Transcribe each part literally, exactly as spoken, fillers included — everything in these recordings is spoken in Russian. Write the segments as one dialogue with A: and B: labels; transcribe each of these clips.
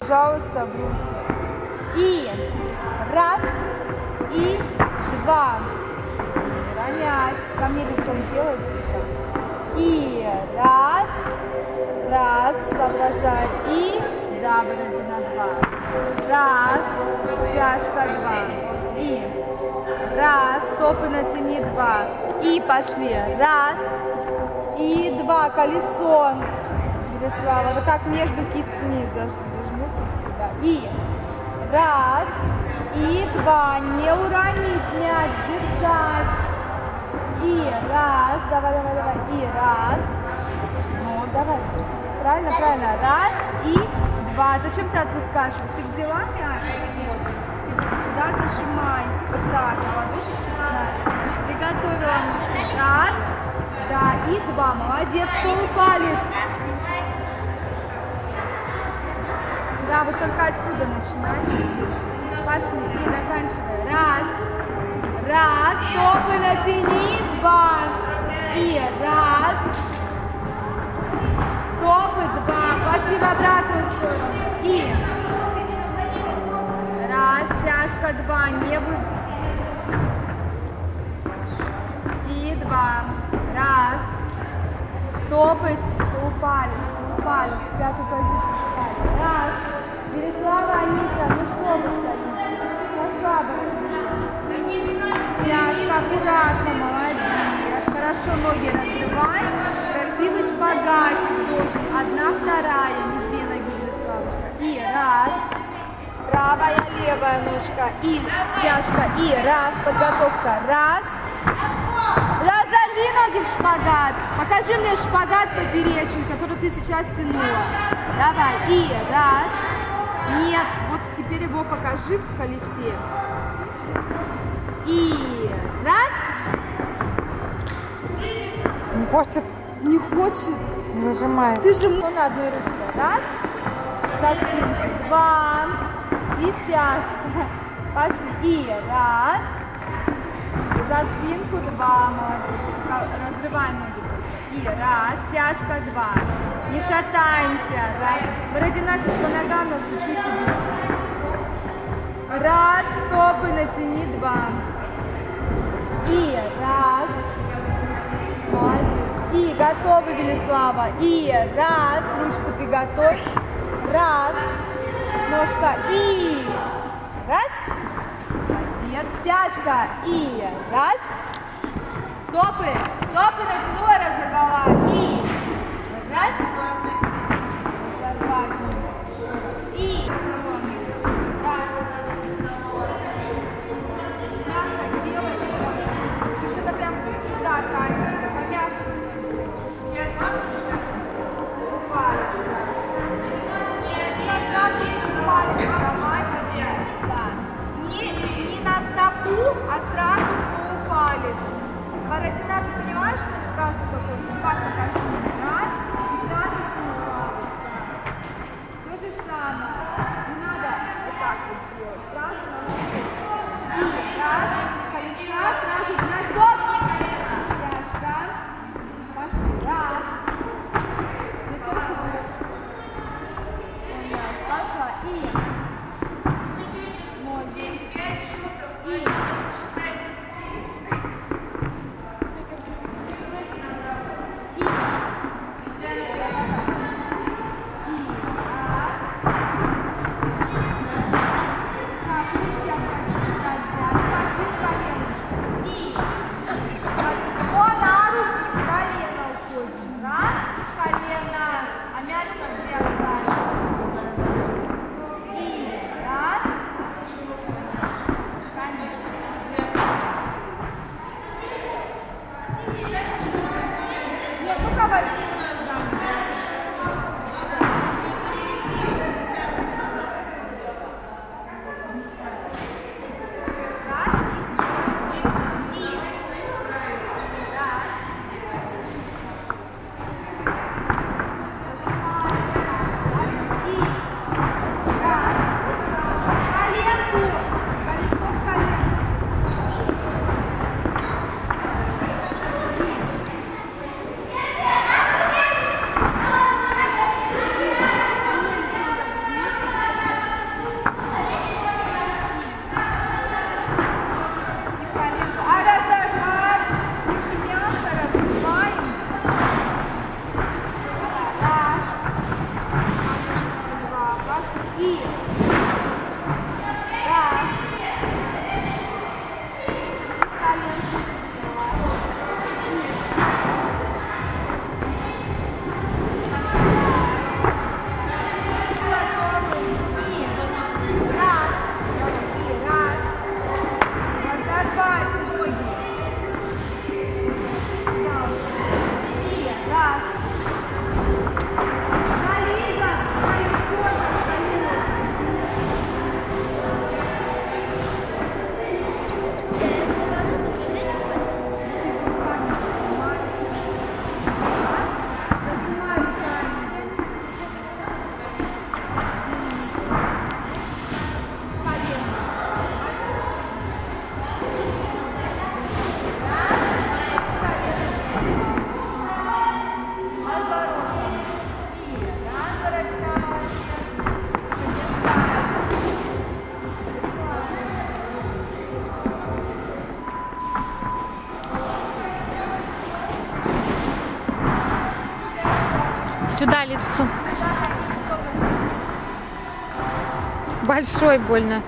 A: пожалуйста, в руки. И раз, и два. Ронять. Ко мне лицо делает. И раз, раз, соображай. И да, выроди на два. Раз, стяжка, два. И раз, стопы натяни, два. И пошли. Раз, и два. Колесо. Владислава. Вот так между кистями зажму кистью, да. И раз, и два. Не уронить мяч, держать. И раз, давай, давай, давай. И раз. Ну, давай. Правильно, правильно. Раз и два. Зачем ты отпускаешь? Ты взяла мяч? Вот. Сюда зажимай. Вот так. Ладошечки ставь. Приготовила ножку. Раз. Да, и два. Молодец. Кто палец? Да, вот только отсюда начинай. Пошли. И заканчивай. Раз. Раз. Стопы натяни. Два. И раз. Стопы. Два. Пошли в обратную сторону. И раз. Тяжка. Два. Не вы. И два. Раз. Стопы. Упали. Упали. В пятую позицию встали. Раз. Велислава, Анита, ну что вы стоите? Саша, тяжко, аккуратно, молодец. Хорошо ноги разрывай. Красивый шпагатик должен. Одна, вторая, не две ноги, Велиславочка. И раз. Правая, левая ножка. И стяжка. И раз. Подготовка. Раз. Разорви ноги в шпагат. Покажи мне шпагат поперечный, который ты сейчас тянула. Давай. И раз. Нет. Вот теперь его покажи в колесе. И раз.
B: Не хочет.
A: Не хочет.
B: Нажимает.
A: Ты же на одной руке. Раз. За спинку. Два. И стяжка. Пошли. И раз. За спинку. Два. Молодец. Разрывай ноги. И раз. Стяжка. Два. Не шатаемся. Раз. Бородина сейчас по ногам наступите. Раз. Стопы натяни. Два. И раз. Молодец. И готовы, Велислава. И раз. Ручку приготовь. Раз. Ножка. И раз. Молодец. Стяжка. И раз. Стопы. Стопы натянула, разорвала. И раз. И раз. Ты что-то прям туда катишься, помягче. Упали. Не, не на стопу, а сразу по палец. Бородина, ты понимаешь, что сразу такой? Как покажи?
B: Сюда лицо. Большой больно.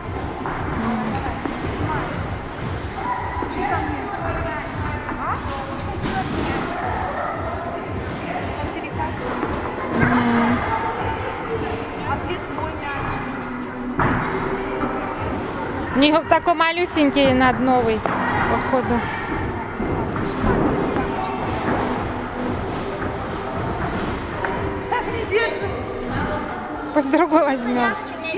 B: У нее такой малюсенький, надо новый, походу. Пусть другой возьмем.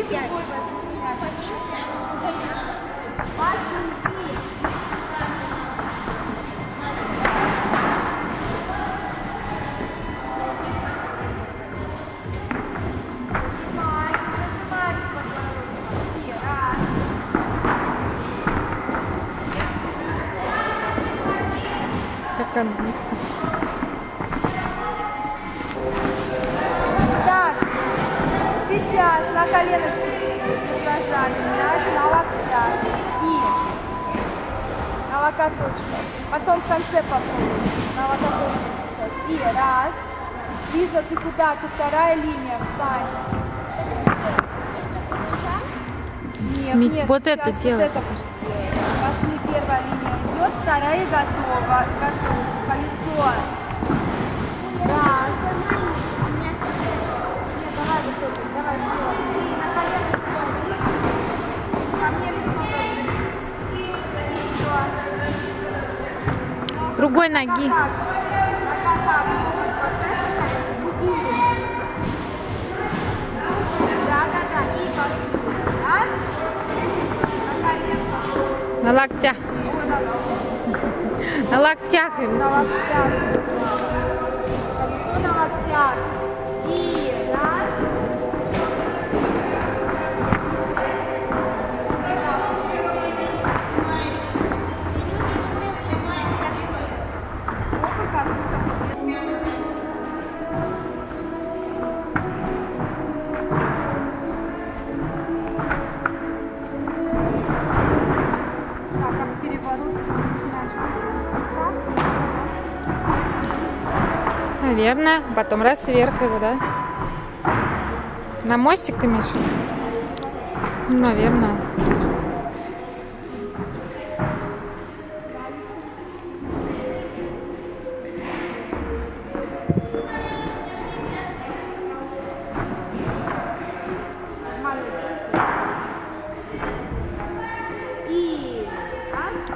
B: Как отбивка.
A: Так, сейчас на коленочку сажали мяч на локтях и на локоточках. Потом в конце попробуешь на локоточках сейчас. И раз. Лиза, ты куда? Ты вторая линия, встань. Нет, нет,
B: вот это
A: вот
B: делай.
A: это пошли. Пошли, первая линия идет, вторая готова. Готовится. Колесо. Раз. Нет, давай, выходим, давай, все. И на коленочку. Ко мне лицо.
B: Другой ноги. На локтях. На локтях.
A: На локтях. Колесо на локтях. И раз.
B: Наверное. Потом раз сверху его, да? На мостик ты имеешь в виду? Ну, наверное.
A: И раз.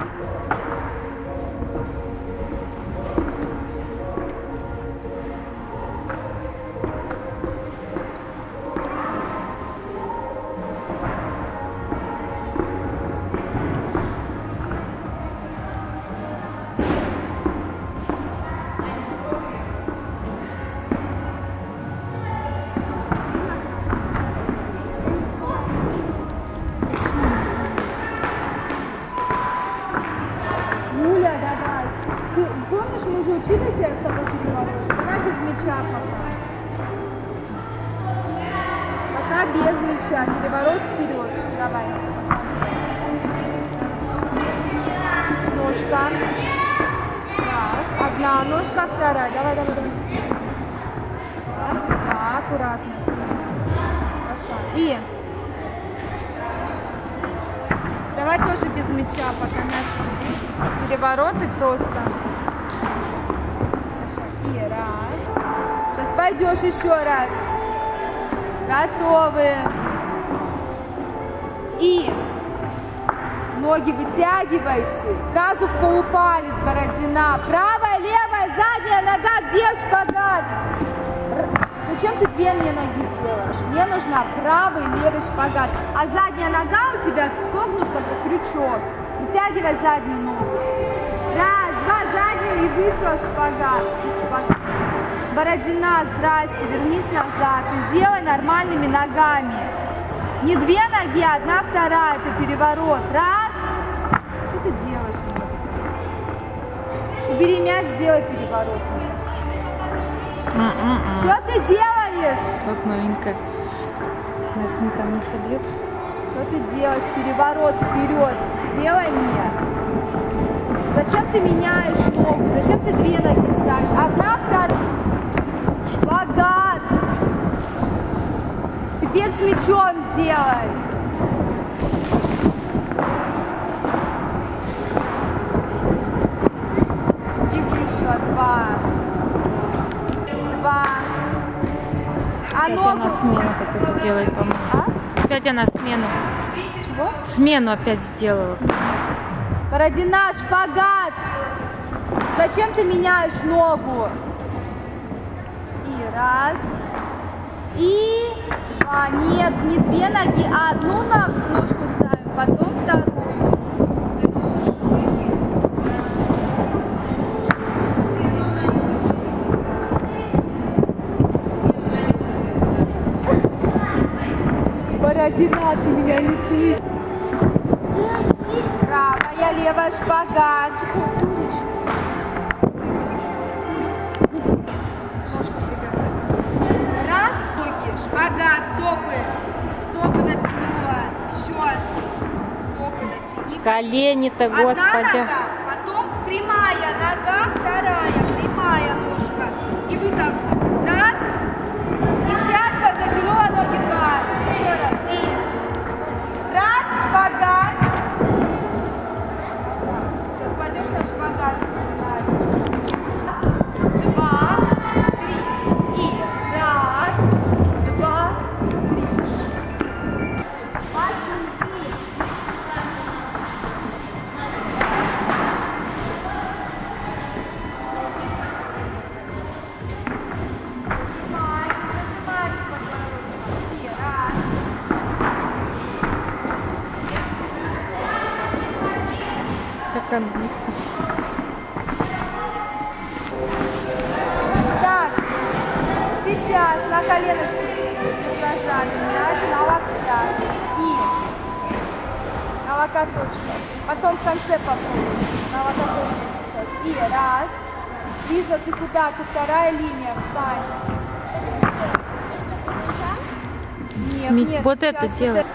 A: Юля, давай. Ты помнишь, мы уже учили тебя с тобой переворот? Давай без мяча пока. Пока без мяча. Переворот вперед. Давай. Ножка. Раз. Одна ножка, вторая. Давай, давай, давай. Раз, два, аккуратно. Хорошо. И давай тоже без мяча, пока наши перевороты просто. Хорошо. И раз. Сейчас пойдешь еще раз. Готовы. И ноги вытягивайте. Сразу в полупалец, Бородина. Правая, левая, задняя нога. Где шпагат? Зачем ты две мне ноги делаешь? Мне нужна правый и левый шпагат. А задняя нога у тебя согнута, как крючок. Вытягивай заднюю ногу. Раз, два, заднюю и вышел шпагат. шпагат. Бородина, здрасте, вернись назад. И сделай нормальными ногами. Не две ноги, а одна, вторая. Это переворот. Раз. Что ты делаешь? Убери мяч, сделай переворот.
B: Mm-mm-mm.
A: Что ты делаешь?
B: Вот новенькая. Нас не там не собьют.
A: Что ты делаешь? Переворот вперед. Сделай мне. Зачем ты меняешь ногу? Зачем ты две ноги ставишь? Одна, вторая. Шпагат. мячом сделай. И еще два. Два. А
B: Опять
A: ногу...
B: она смену какую-то делает, по-моему.
A: А?
B: Опять она смену.
A: Чего?
B: Смену опять сделала.
A: Бородина, шпагат. Зачем ты меняешь ногу? И раз. И два. Нет, не две ноги, а одну ножку ставим, потом вторую. Бородина, ты меня не слышишь. Правая, левая, шпагат. Ножку приготовь. Раз, ноги, шпагат, стопы. Стопы натянула. Еще. Стопы натяни.
B: Колени-то,
A: Одна
B: господи.
A: нога, потом прямая нога, вторая, прямая ножка. И вытолкнулась. Раз. И стяжка затянула ноги два. Еще раз. И раз, шпагат. Сейчас пойдешь на шпагат вспоминать. Раз, два, три. И раз, два, три.
B: Как отбивка.
A: Так, сейчас на коленочку зажали мяч на локтях и на локоточках. Потом в конце попробуешь на локоточках сейчас. И раз. Лиза, ты куда? Ты вторая линия, встань. Нет,
B: Сми-
A: нет.
B: вот
A: сейчас
B: это делай.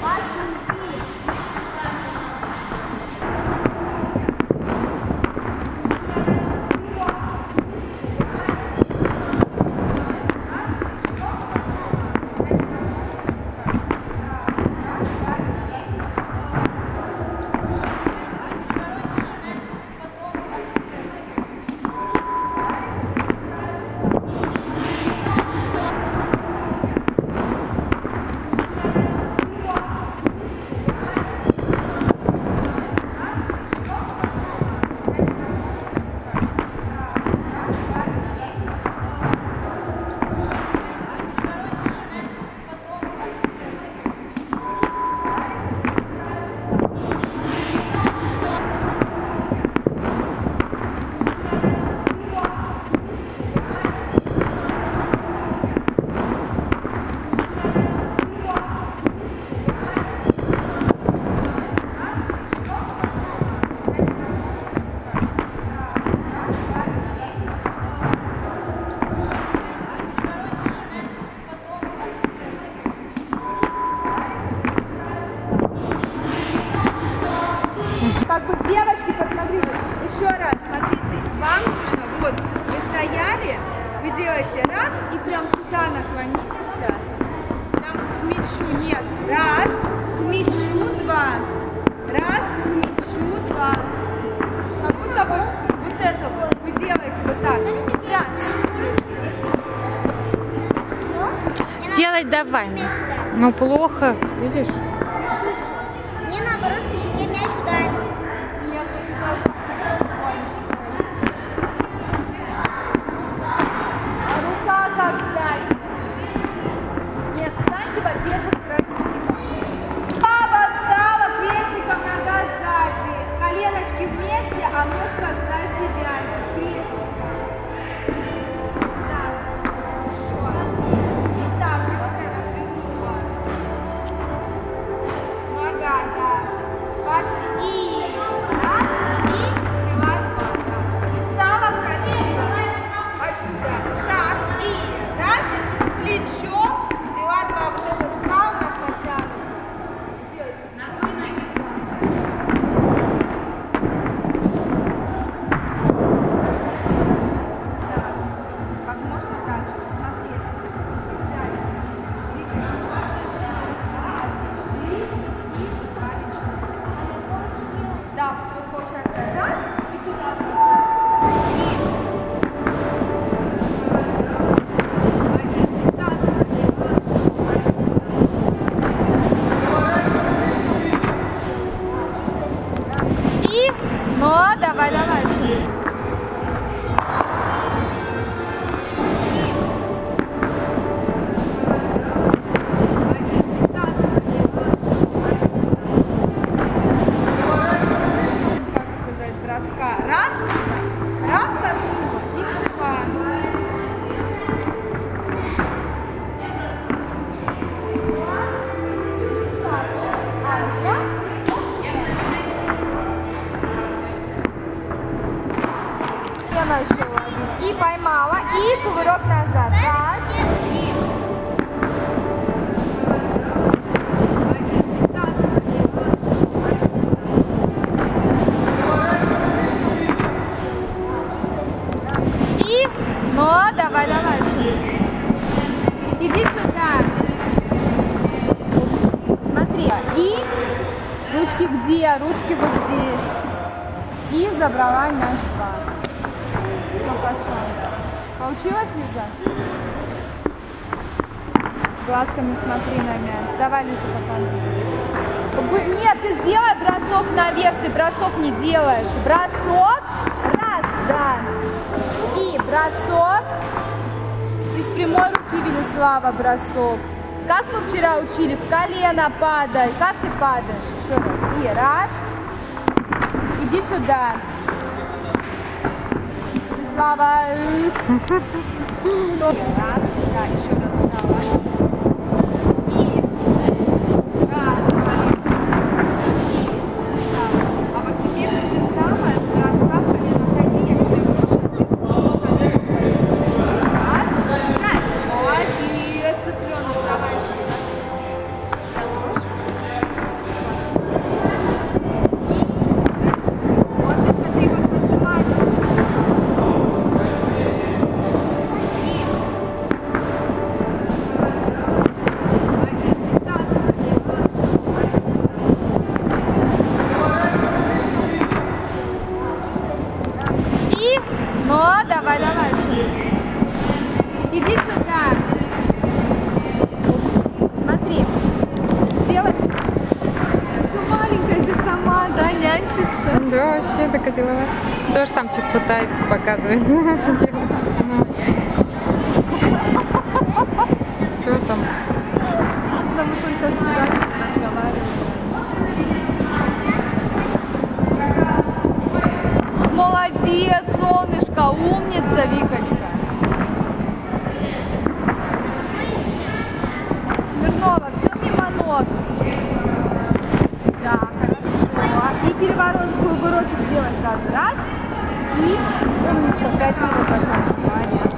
A: Как бы, девочки, посмотрите, еще раз, смотрите, вам нужно, вот, вы стояли, вы делаете раз и прям туда наклонитесь, там к мячу, нет, раз, к мячу, два, раз, к мячу, два, как будто бы вот это вот, вы делаете вот так, раз.
B: Делать давай. Ну плохо, видишь?
C: Мне наоборот по щеке мяч ударит.
A: Нет, ты должна рука как сзади. Нет, встаньте, во-первых, красиво. Баба встала, крестиком нога сзади. Коленочки вместе, а ножка за себя. Крестиком. Так, хорошо. И так, бедра развернула. а ручки вот здесь. И забрала мяч два. Все, пошел. Получилось, Лиза? Глазками смотри на мяч. Давай, Лиза, показывай. Нет, ты сделай бросок наверх. Ты бросок не делаешь. Бросок. Раз, да. И бросок. Из прямой руки, Велислава, бросок. Как мы вчера учили? В колено падай. Как ты падаешь? Еще раз. И раз. Иди сюда. Велислава. Раз. Да, еще раз. Давай. И раз. И да. А вот теперь то же самое с бросками на коне. Я тебе буду шагать. Раз. Раз. Молодец. Цыпленок. Давай еще раз. Вот только ты его зажимаешь. Ну, давай, давай. Иди сюда. Смотри. Сделай. Еще маленькая, еще сама, да, нянчится.
B: Да, вообще такая деловая. Тоже там что-то пытается показывать. Все там.
A: Да, мы только сюда разговариваем. Молодец, солнышко, умница, Викочка. Смирнова, все мимо ног. Да, хорошо. И переворот, кувырочек сделай сразу. Раз. И умничка, красиво закончила. Молодец.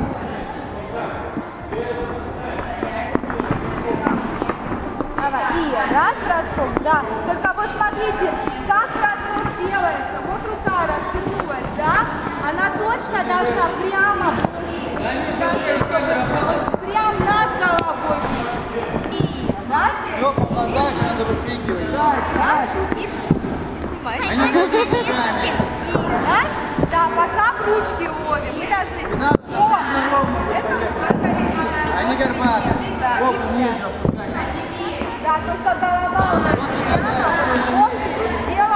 A: Давай. И раз, бросок, да. Только вот смотрите, как бросок делается. Вот рука развернулась, да? Она точно должна прямо бросить. Кажется, чтобы вот прям над головой бросить. И раз.
D: Все, дальше надо выкрикивать. Дальше,
A: Раз.
D: дальше.
A: И снимай.
D: А не ходить ногами.
A: И раз. Да, пока в ручки ловим. Мы должны...
D: Не надо
A: О,
D: ровно
A: это
D: проходить. А не горбатый.
A: Да,
D: Оп,
A: и
D: ниже
A: все.
D: опускай.
A: Да, только голова у нас не Ох, ты тут сделал.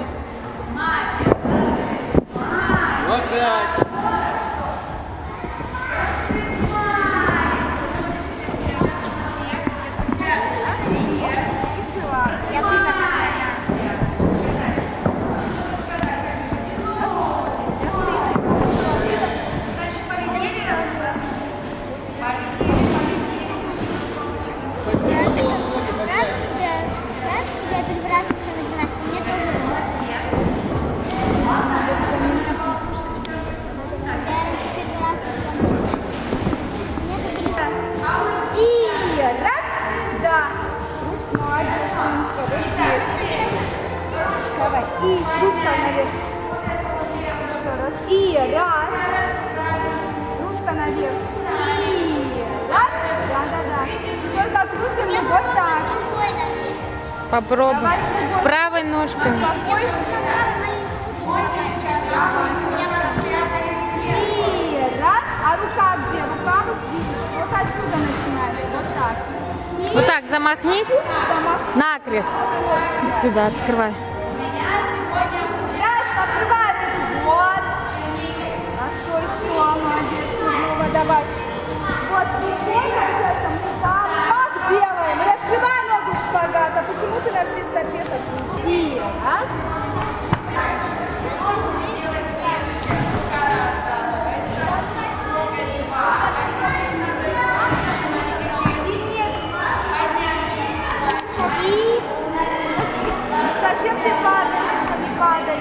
D: Вот так.
C: Я сильно хочу.
A: И раз. Да. Ручка, молодец, солнышко, вот здесь. Давай. И с ручкой наверх. Еще раз. И раз. Ручка наверх. И раз. Да, да, да. Только крутим вот так.
B: Попробуй.
A: Давай с другой.
B: Правой ножкой.
A: Успокойся. И раз. А рука где? Рука вот здесь. Вот отсюда начинается. Вот так. И
B: Вот так замахнись.
A: замах.
B: Накрест. Сюда открывай.
A: Раз, открывай. Вот. Хорошо, еще. Молодец. Снова давай. Вот. Теперь, получается, мы замах делаем. Раскрывай ногу в шпагат. А почему ты на всей стопе так? И раз. И зачем ты падаешь, что не падай?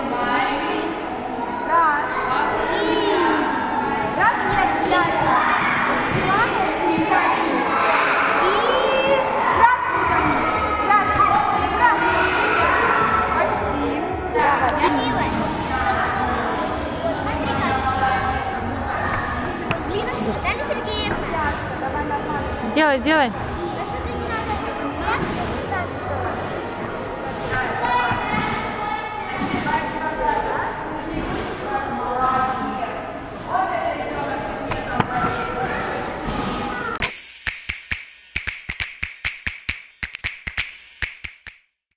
A: Раз. И раз, нет, снять. Взяла, и снять. И раз, раз, раз. Почти. Давай.
C: Красиво. Вот смотри как. Вот блин, Наталья Сергеевна.
A: Давай нормально.
B: Делай, делай.